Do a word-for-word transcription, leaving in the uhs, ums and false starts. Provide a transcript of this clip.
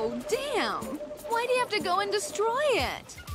Oh, damn! Why'd he have to go and destroy it?